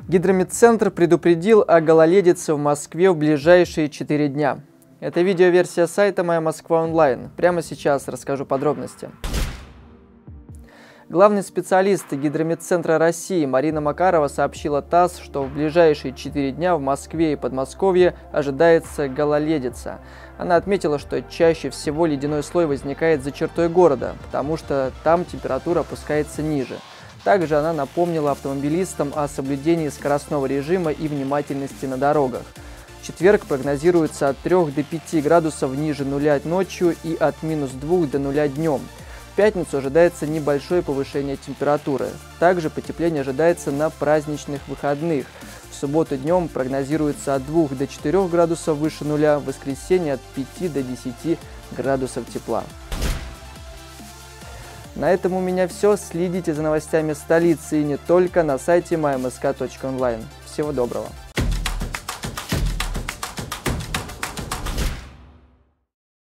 Гидрометцентр предупредил о гололедице в Москве в ближайшие 4 дня. Это видеоверсия сайта «Моя Москва онлайн». Прямо сейчас расскажу подробности. Главный специалист Гидрометцентра России Марина Макарова сообщила ТАСС, что в ближайшие 4 дня в Москве и Подмосковье ожидается гололедица. Она отметила, что чаще всего ледяной слой возникает за чертой города, потому что там температура опускается ниже. Также она напомнила автомобилистам о соблюдении скоростного режима и внимательности на дорогах. В четверг прогнозируется от 3 до 5 градусов ниже нуля ночью и от -2 до 0 днем. В пятницу ожидается небольшое повышение температуры. Также потепление ожидается на праздничных выходных. В субботу днем прогнозируется от 2 до 4 градусов выше нуля, в воскресенье от 5 до 10 градусов тепла. На этом у меня все. Следите за новостями столицы и не только на сайте mymsk.online. Всего доброго!